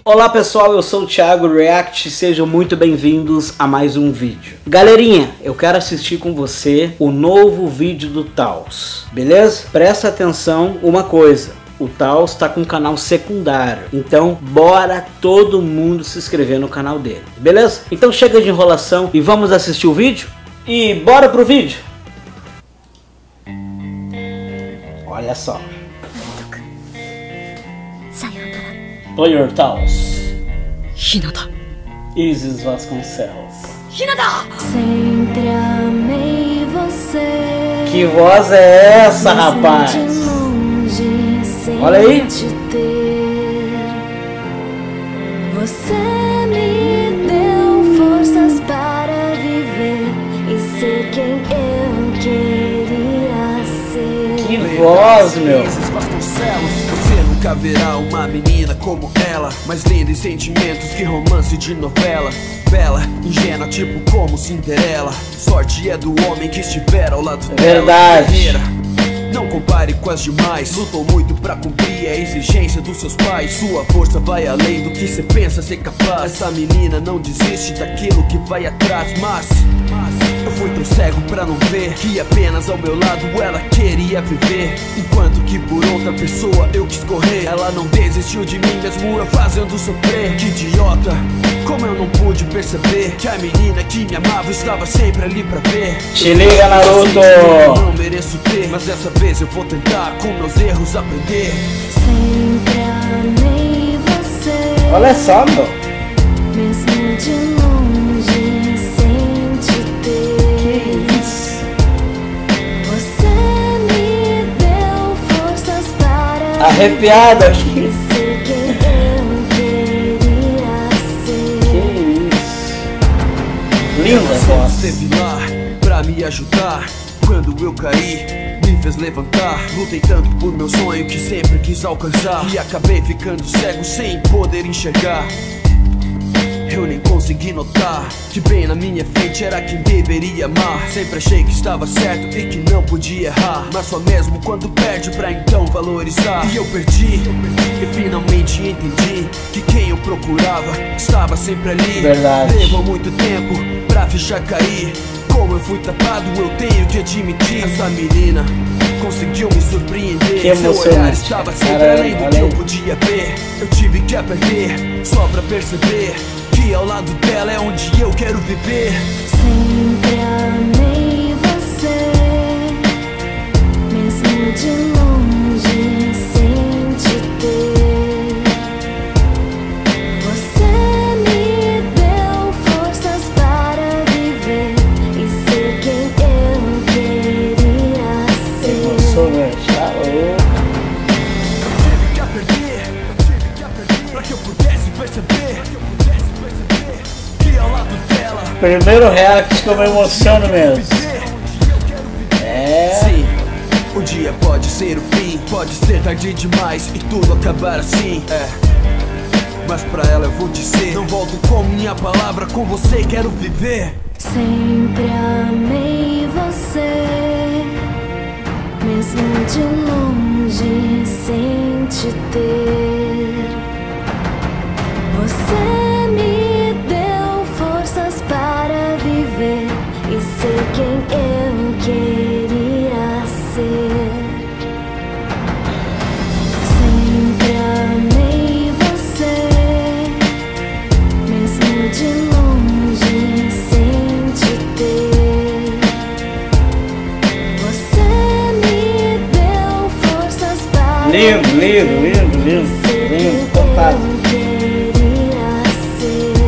Olá pessoal, eu sou o Thiago React, sejam muito bem-vindos a mais um vídeo. Galerinha, eu quero assistir com você o novo vídeo do Taos, beleza? Presta atenção uma coisa, o Taos tá com um canal secundário, então bora todo mundo se inscrever no canal dele, beleza? Então chega de enrolação e vamos assistir o vídeo? E bora pro vídeo! Olha só. Player Taos. Hinata. Isis Vasconcelos. Hinata! Sempre amei você. Que voz é essa, rapaz? Olha aí. Você me deu forças para viver e ser quem eu queria ser. Que voz, meu. Isis Vasconcelos. Você nunca verá uma menina como ela, mais linda em sentimentos que romance de novela. Bela, ingênua, tipo como Cinderela. Sorte é do homem que estiver ao lado dela. Verdade. Guerreira, não compare com as demais. Lutou muito pra cumprir a exigência dos seus pais. Sua força vai além do que cê pensa ser capaz. Essa menina não desiste daquilo que vai atrás. Mas eu fui tão cego pra não ver que apenas ao meu lado ela queria viver, enquanto que por outra pessoa eu quis correr. Ela não desistiu de mim mesmo eu fazendo sofrer. Que idiota, como eu não pude perceber que a menina que me amava estava sempre ali pra ver. Te liga, Naruto. Eu não mereço ter, mas dessa vez eu vou tentar com meus erros aprender. Sempre amei você. Olha só, meu. Mesmo de longe, sem te ter. Que isso? Você me deu forças para Arrepiado aqui. viver e ser quem eu queria ser. Que isso? Linda Ela sempre voz. esteve lá pra me ajudar. Quando eu caí, me fez levantar. Lutei tanto por meu sonho que sempre quis alcançar, e acabei ficando cego sem poder enxergar. Eu nem consegui notar que bem na minha frente era quem deveria amar. Sempre achei que estava certo e que não podia errar, mas só mesmo quando perde pra então valorizar. E eu perdi, e finalmente entendi que quem eu procurava estava sempre ali. Verdade. Levou muito tempo pra ficha cair. Como eu fui tapado, eu tenho que admitir. Essa menina conseguiu me surpreender. Que Seu olhar emocionante. estava sempre Caramba, além do olha que eu aí. podia ver. Eu tive que aprender só pra perceber que ao lado dela é onde eu quero viver. Sempre amei você, mesmo de longe, sem te ter. Você me deu forças para viver e ser quem eu queria ser. Emocionante. Tá louco. Tive que aprender pra que eu pudesse perceber que ao lado dela Primeiro react que eu me emociono mesmo. É. sim, o dia pode ser o fim, pode ser tarde demais e tudo acabar assim. Mas pra ela eu vou dizer, não volto com minha palavra, com você quero viver. Sempre amei você, mesmo de longe, sem te ter. Você me deu forças para viver e ser quem eu queria ser. Sempre amei você, mesmo de longe, sem te ter. Você me deu forças para Lindo, lindo, viver lindo, lindo, e ser lindo, quem fantástico. eu queria ser.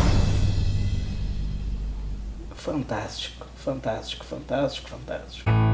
Fantástico, fantástico, fantástico, fantástico.